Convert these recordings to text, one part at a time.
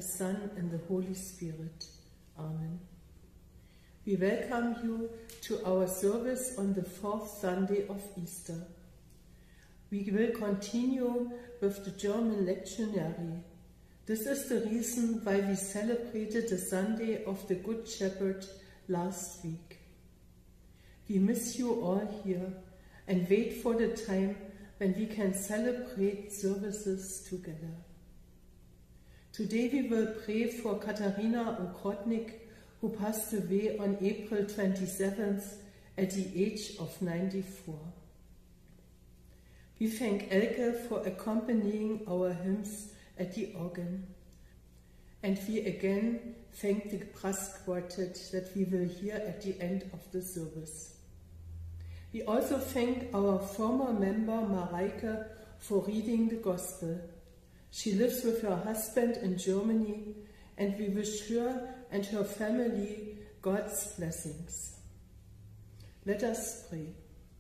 Son, and the Holy Spirit. Amen. We welcome you to our service on the fourth Sunday of Easter. We will continue with the German lectionary. This is the reason why we celebrated the Sunday of the Good Shepherd last week. We miss you all here and wait for the time when we can celebrate services together. Today we will pray for Katharina Okrotnik, who passed away on April 27th at the age of 94. We thank Elke for accompanying our hymns at the organ. And we again thank the brass quartet that we will hear at the end of the service. We also thank our former member Mareike for reading the Gospel. She lives with her husband in Germany, and we wish her and her family God's blessings. Let us pray.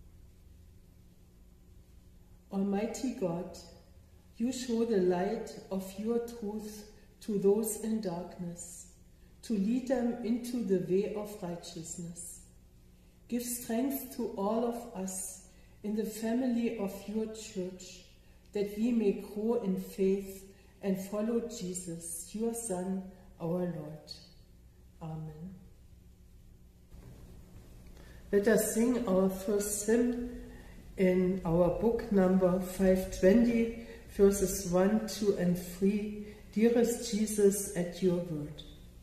Almighty God, you show the light of your truth to those in darkness, to lead them into the way of righteousness. Give strength to all of us in the family of your church, that we may grow in faith and follow Jesus, your Son, our Lord. Amen. Let us sing our first hymn in our book number 520, verses 1, 2, and 3, Dearest Jesus, at your word.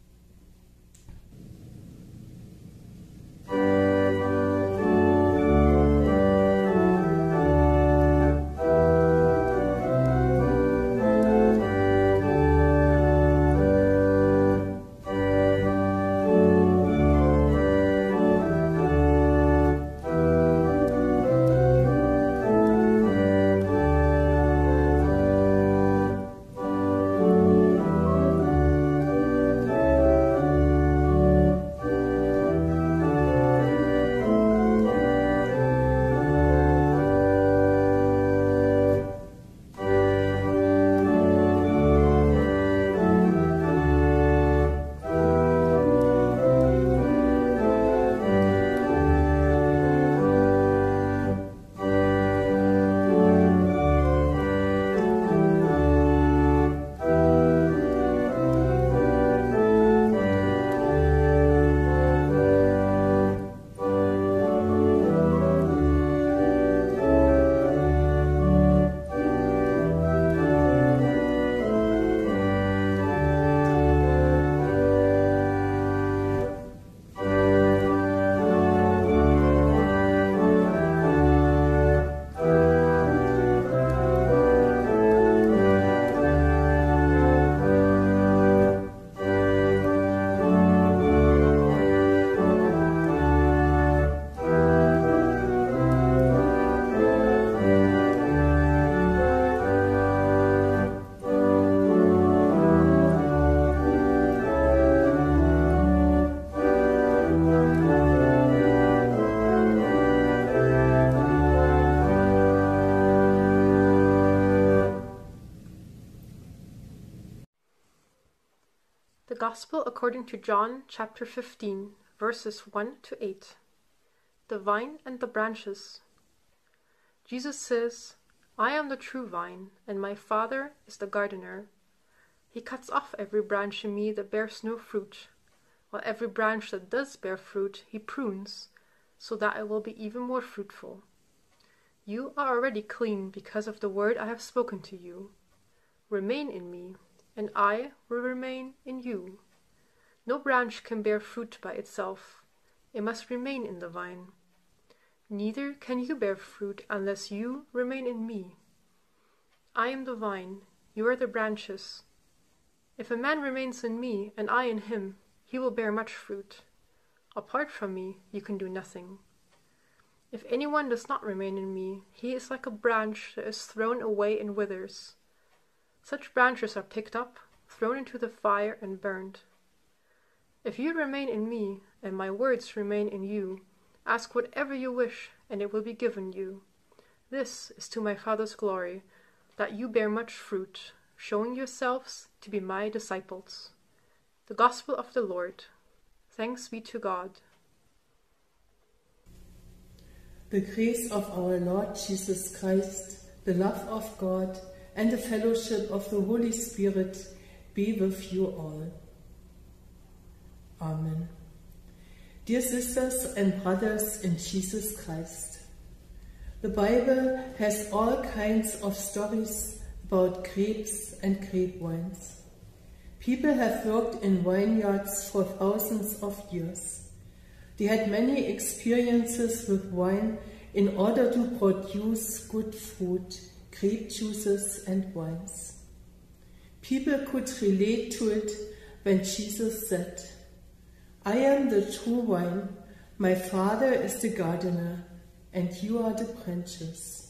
The Gospel according to John chapter 15, verses 1 to 8. The vine and the branches. Jesus says, I am the true vine, and my Father is the gardener. He cuts off every branch in me that bears no fruit, while every branch that does bear fruit he prunes, so that it will be even more fruitful. You are already clean because of the word I have spoken to you. Remain in me, and I will remain in you. No branch can bear fruit by itself. It must remain in the vine. Neither can you bear fruit unless you remain in me. I am the vine, you are the branches. If a man remains in me, and I in him, he will bear much fruit. Apart from me, you can do nothing. If anyone does not remain in me, he is like a branch that is thrown away and withers. Such branches are picked up, thrown into the fire, and burned. If you remain in me, and my words remain in you, ask whatever you wish, and it will be given you. This is to my Father's glory, that you bear much fruit, showing yourselves to be my disciples. The Gospel of the Lord. Thanks be to God. The grace of our Lord Jesus Christ, the love of God, and the fellowship of the Holy Spirit be with you all. Amen. Dear sisters and brothers in Jesus Christ, the Bible has all kinds of stories about grapes and grape vines. People have worked in vineyards for thousands of years. They had many experiences with wine in order to produce good fruit, grape juices and wines. People could relate to it when Jesus said, "I am the true vine, my Father is the gardener, and you are the branches."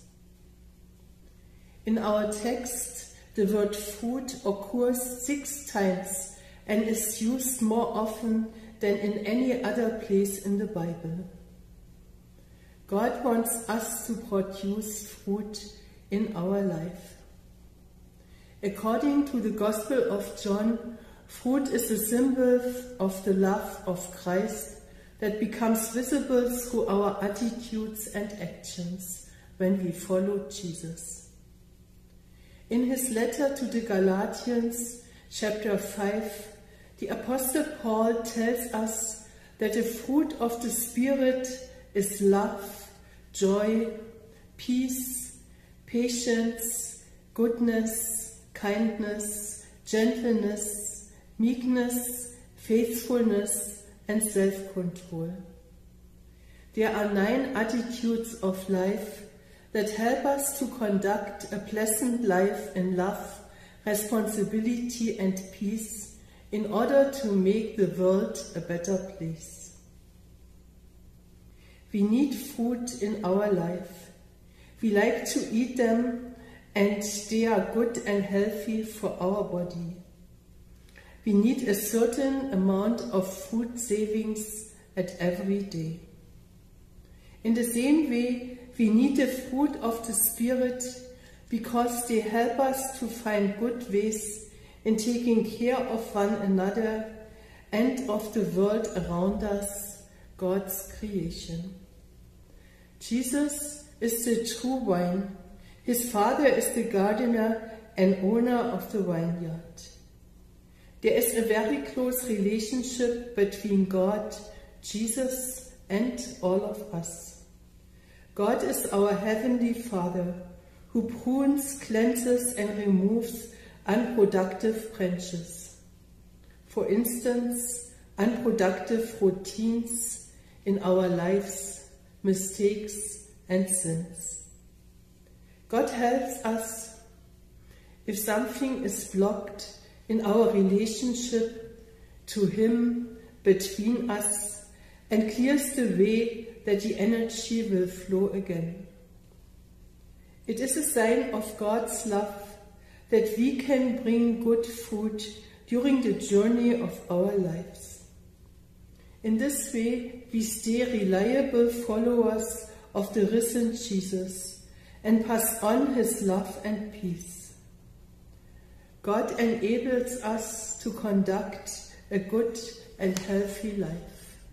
In our text, the word fruit occurs 6 times and is used more often than in any other place in the Bible. God wants us to produce fruit in our life. According to the Gospel of John, fruit is a symbol of the love of Christ that becomes visible through our attitudes and actions when we follow Jesus. In his letter to the Galatians, chapter 5, the Apostle Paul tells us that the fruit of the Spirit is love, joy, peace, patience, goodness, kindness, gentleness, meekness, faithfulness, and self-control. There are 9 attitudes of life that help us to conduct a pleasant life in love, responsibility, and peace in order to make the world a better place. We need food in our life. We like to eat them, and they are good and healthy for our body. We need a certain amount of food savings at every day. In the same way, we need the fruit of the Spirit because they help us to find good ways in taking care of one another and of the world around us, God's creation. Jesus is the true vine. His Father is the gardener and owner of the vineyard. There is a very close relationship between God, Jesus, and all of us. God is our Heavenly Father, who prunes, cleanses, and removes unproductive branches. For instance, unproductive routines in our lives, mistakes, and sins. God helps us if something is blocked in our relationship to Him, between us, and clears the way that the energy will flow again. It is a sign of God's love that we can bring good fruit during the journey of our lives. In this way, we stay reliable followers of the risen Jesus and pass on His love and peace. God enables us to conduct a good and healthy life.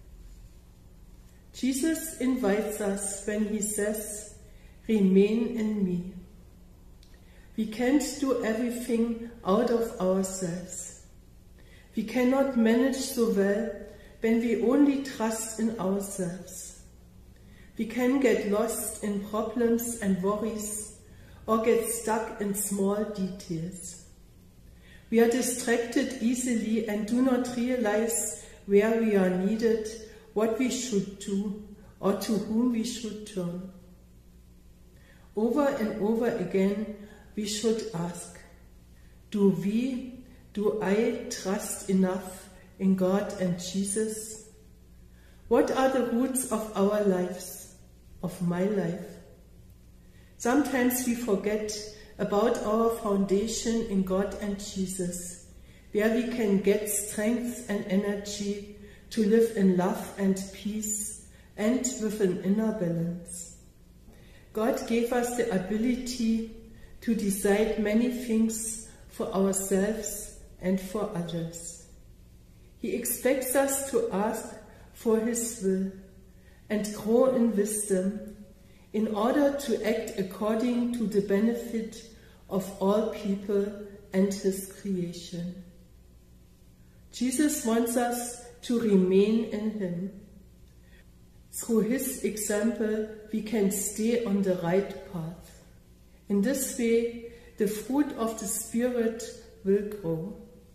Jesus invites us when He says, "Remain in me." We can't do everything out of ourselves. We cannot manage so well when we only trust in ourselves. We can get lost in problems and worries or get stuck in small details. We are distracted easily and do not realize where we are needed, what we should do, or to whom we should turn. Over and over again, we should ask, do I trust enough in God and Jesus? What are the roots of our lives, of my life? Sometimes we forget about our foundation in God and Jesus, where we can get strength and energy to live in love and peace and with an inner balance. God gave us the ability to decide many things for ourselves and for others. He expects us to ask for His will and grow in wisdom in order to act according to the benefit of all people and His creation. Jesus wants us to remain in Him. Through His example, we can stay on the right path. In this way, the fruit of the Spirit will grow.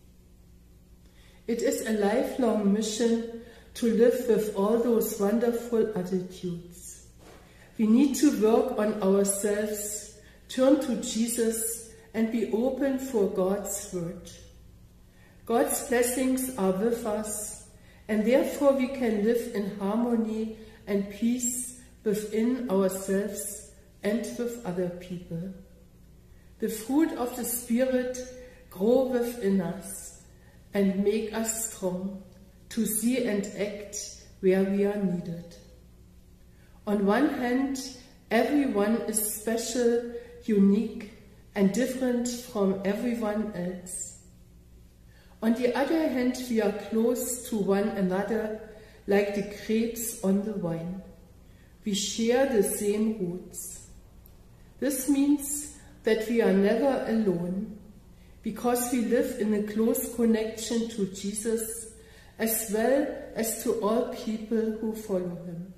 It is a lifelong mission to live with all those wonderful attitudes. We need to work on ourselves, turn to Jesus, and be open for God's word. God's blessings are with us, and therefore we can live in harmony and peace within ourselves and with other people. The fruit of the Spirit grow within us and make us strong to see and act where we are needed. On one hand, everyone is special, unique, and different from everyone else. On the other hand, we are close to one another like the grapes on the vine. We share the same roots. This means that we are never alone, because we live in a close connection to Jesus as well as to all people who follow Him.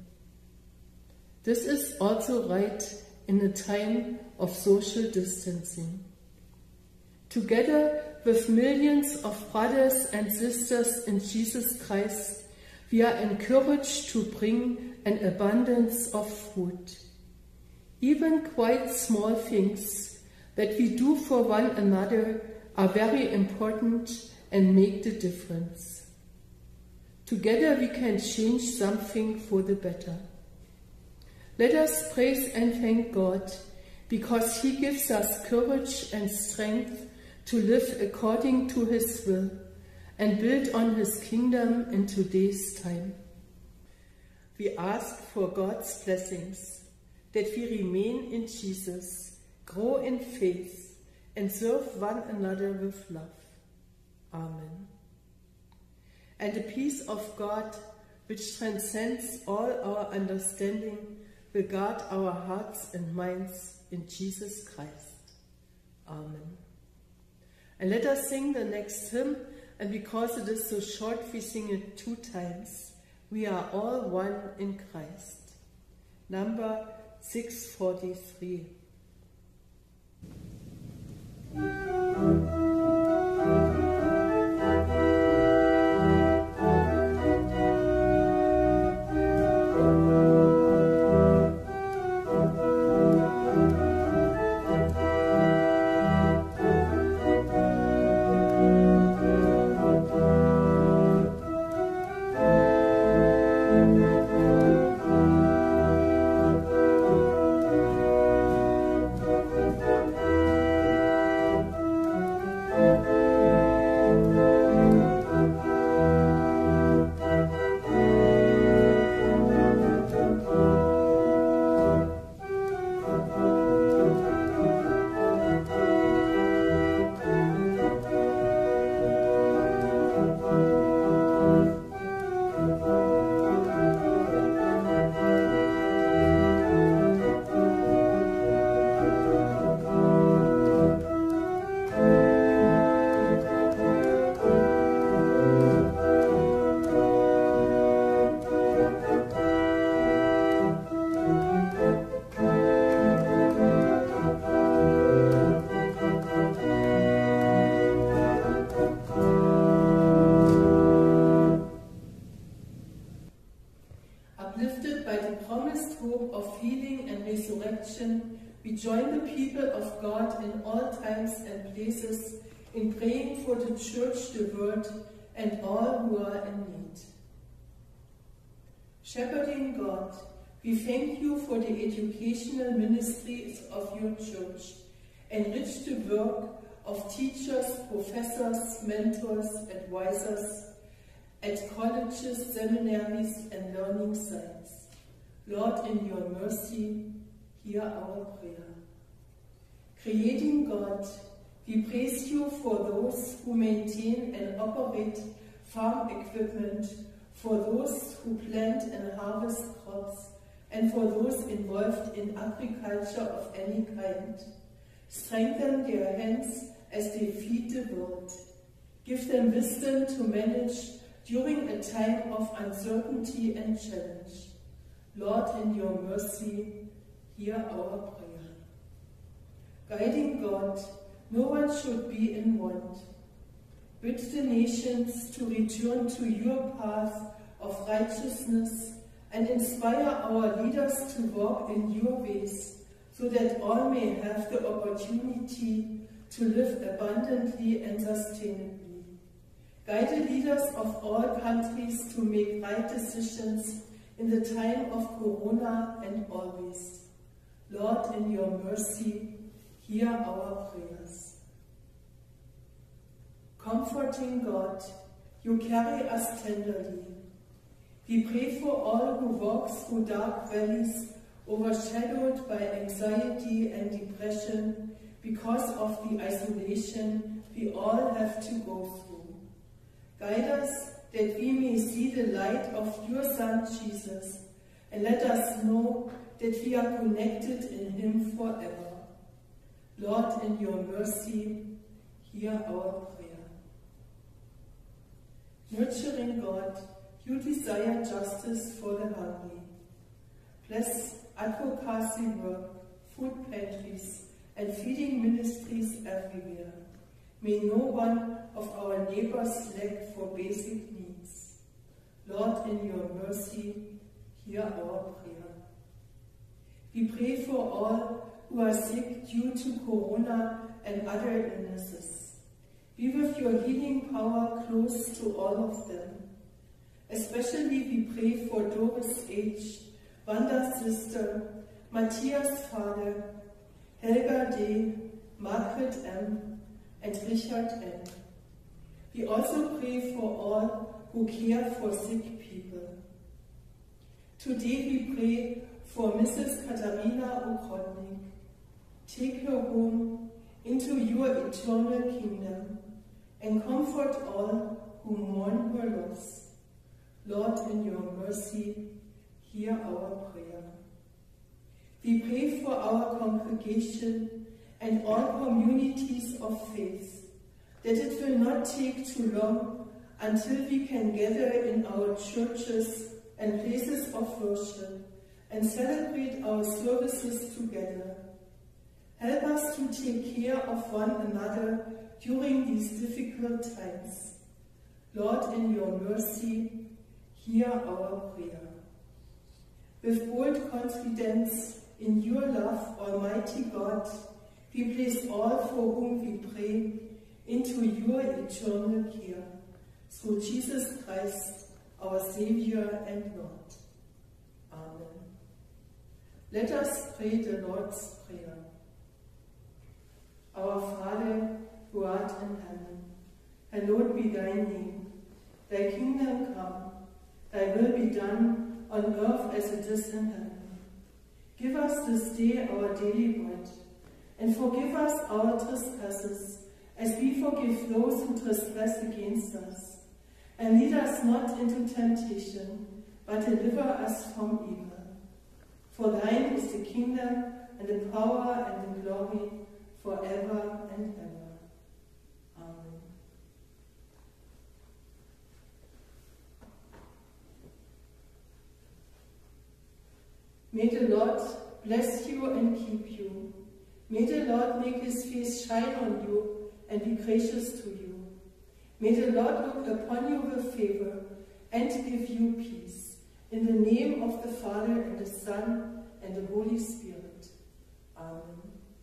This is also right in a time of social distancing. Together with millions of brothers and sisters in Jesus Christ, we are encouraged to bring an abundance of fruit. Even quite small things that we do for one another are very important and make the difference. Together we can change something for the better. Let us praise and thank God, because He gives us courage and strength to live according to His will and build on His kingdom in today's time. We ask for God's blessings, that we remain in Jesus, grow in faith, and serve one another with love. Amen. And the peace of God, which transcends all our understanding, will guard our hearts and minds in Jesus Christ. Amen. And let us sing the next hymn, and because it is so short, we sing it 2 times. We are all one in Christ. Number 643. Uplifted by the promised hope of healing and resurrection, we join the people of God in all times and places in praying for the Church, the world, and all who are in need. Shepherding God, we thank you for the educational ministries of your Church. Enrich the work of teachers, professors, mentors, advisors, at colleges, seminaries, and learning sites. Lord, in your mercy, hear our prayer. Creating God, We praise you for those who maintain and operate farm equipment, for those who plant and harvest crops, and for those involved in agriculture of any kind. Strengthen their hands as they feed the world. Give them wisdom to manage during a time of uncertainty and challenge. Lord, in your mercy, hear our prayer. Guiding God, no one should be in want. Bid the nations to return to your path of righteousness and inspire our leaders to walk in your ways, so that all may have the opportunity to live abundantly and sustainably. Guide the leaders of all countries to make right decisions in the time of Corona and always. Lord, in your mercy, hear our prayers. Comforting God, you carry us tenderly. We pray for all who walk through dark valleys, overshadowed by anxiety and depression because of the isolation we all have to go through. Guide us that we may see the light of your Son Jesus, and let us know that we are connected in him forever. Lord, in your mercy, hear our prayer. Nurturing God, you desire justice for the hungry. Bless advocacy work, food pantries, and feeding ministries everywhere. May no one of our neighbors lack for basic needs. Lord, in your mercy, hear our prayer. We pray for all who are sick due to Corona and other illnesses. Be with your healing power close to all of them. Especially we pray for Doris H., Wanda's sister, Matthias' father, Helga D., Margaret M., and Richard N. We also pray for all who care for sick people. Today we pray for Mrs. Katharina Okrodnik. Take her home into your eternal kingdom and comfort all who mourn her loss. Lord, in your mercy, hear our prayer. We pray for our congregation and all communities of faith, that it will not take too long until we can gather in our churches and places of worship and celebrate our services together. Help us to take care of one another during these difficult times. Lord, in your mercy, hear our prayer. With bold confidence in your love, Almighty God, we place all for whom we pray into your eternal care, through Jesus Christ, our Savior and Lord. Amen. Let us pray the Lord's Prayer. Our Father, who art in heaven, hallowed be thy name. Thy kingdom come, thy will be done on earth as it is in heaven. Give us this day our daily bread, and forgive us our trespasses, as we forgive those who trespass against us. And lead us not into temptation, but deliver us from evil. For thine is the kingdom, and the power, and the glory, forever and ever. Amen. May the Lord bless you and keep you. May the Lord make his face shine on you and be gracious to you. May the Lord look upon you with favor and give you peace. In the name of the Father, and the Son, and the Holy Spirit. Amen.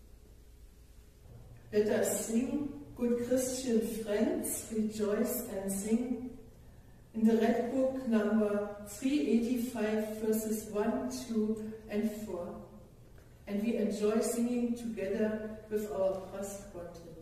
Let us sing, good Christian friends, rejoice and sing. In the Red Book, number 385, verses 1, 2, and 4. And we enjoy singing together with our brass quartet.